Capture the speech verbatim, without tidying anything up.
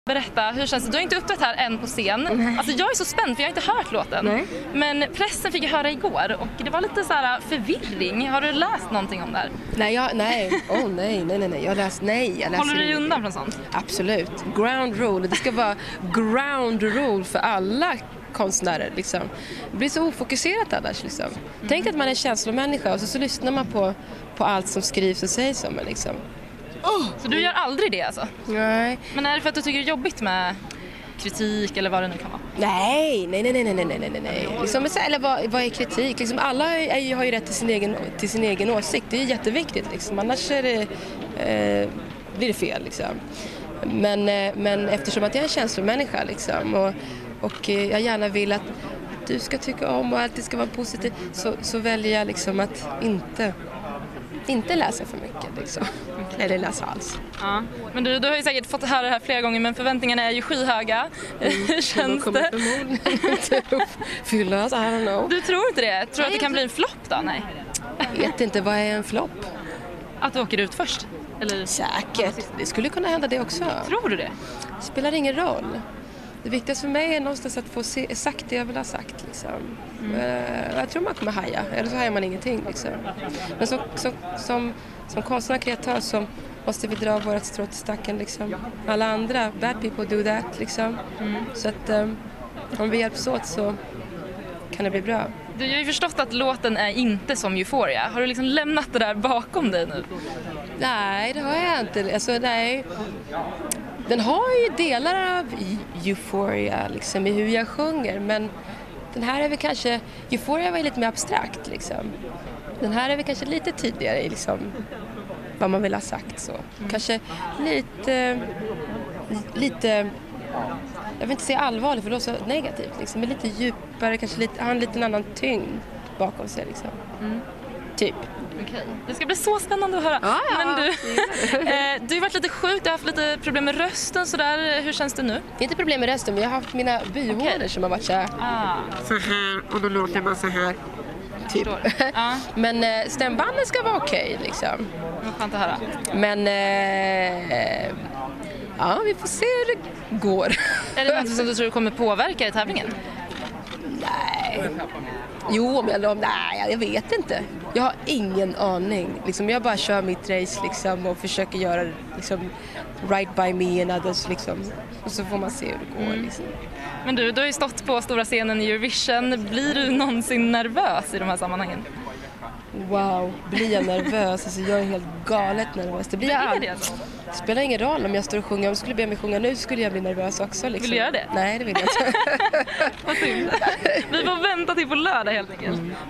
Berätta, hur känns det? Du har inte uppträtt här än på scen. Nej. Alltså jag är så spänd för jag har inte hört låten. Nej. Men pressen fick jag höra igår och det var lite så här förvirring. Har du läst någonting om det här? Nej, jag, nej. Oh, nej, nej, nej, nej. Jag läser, nej, jag läser Håller du dig ingenting. undan från sånt? Absolut. Ground rule. Det ska vara ground rule för alla konstnärer. Liksom. Det blir så ofokuserat annars. Liksom. Mm. Tänk att man är en känslomänniska och så, så lyssnar man på, på allt som skrivs och sägs om en. Liksom. Oh, så du gör aldrig det alltså? Nej. Men är det för att du tycker det är jobbigt med kritik eller vad det nu kan vara? Nej, nej, nej, nej, nej, nej, nej, nej. Liksom, eller vad, vad är kritik? Liksom, alla är, har ju rätt till sin egen, till sin egen åsikt. Det är jätteviktigt. Liksom. Annars är det, eh, blir det fel. Liksom. Men, eh, men eftersom att jag är en känslomänniska liksom, och, och eh, jag gärna vill att du ska tycka om och att det ska vara positivt, så, så väljer jag liksom att inte, inte läsa för mycket. Liksom. Eller läsa alls. Ja. Men du, du har ju säkert fått höra det här flera gånger, men förväntningarna är ju skyhöga. Mm. Hur känns det? Förmodligen fyllas, I don't know. Du tror inte det? Tror du att det kan bli en flopp då? Nej. Jag vet inte, vad är en flopp? Att du åker ut först? Eller? Säkert. Det skulle kunna hända det också. Tror du det? Det spelar ingen roll. Det viktigaste för mig är någonstans att få se, sagt det jag vill ha sagt. Liksom. Mm. Uh, jag tror man kommer haja, eller så hajar man ingenting. Liksom. Men som, som, som, som konstnär och kreatör så måste vi dra vårt strå till stacken. Liksom. Alla andra, bad people do that. Liksom. Mm. Så att um, om vi hjälps åt så kan det bli bra. Du har ju förstått att låten är inte som Euphoria. Har du liksom lämnat det där bakom dig nu? Nej, det har jag inte. Alltså, nej. Den har ju delar av Euphoria liksom, i hur jag sjunger, men den här är väl kanske, Euphoria var ju lite mer abstrakt liksom. Den här är väl kanske lite tydligare i liksom, vad man vill ha sagt så. Mm. Kanske lite, lite, jag vill inte säga allvarligt för det låter så negativt liksom, men lite djupare, kanske lite, har en liten annan tyngd bakom sig liksom. Mm. Typ. Okej. Det ska bli så spännande att höra. Ah, ja. Men du, eh, du har varit lite sjuk, du har haft lite problem med rösten sådär. Hur känns det nu? Det är inte problem med rösten, men jag har haft mina bihålor okay. som har varit så här. Ah. Så här, och då låter man så här. Typ. Ah. Men eh, stämbanden ska vara okej okay, liksom. Vad skönt att höra. Men eh, ja, vi får se hur det går. Är det något som du tror kommer påverka i tävlingen? Nej. Jo, men jag, nej, jag vet inte. Jag har ingen aning. Liksom, jag bara kör mitt race liksom, och försöker göra liksom, right by me and others. Liksom. Och så får man se hur det går. Mm. Liksom. Men du, du har ju stått på stora scenen i Eurovision. Blir du någonsin nervös i de här sammanhangen? Wow, blir jag nervös? Alltså, jag är helt galet nervös. Det blir all... det Det spelar ingen roll om jag står och sjunger. Om jag skulle be mig sjunga nu skulle jag bli nervös också. Liksom. Vill du göra det? Nej, det vill jag inte. Vad synd. Vi får vänta till på lördag helt enkelt. Mm.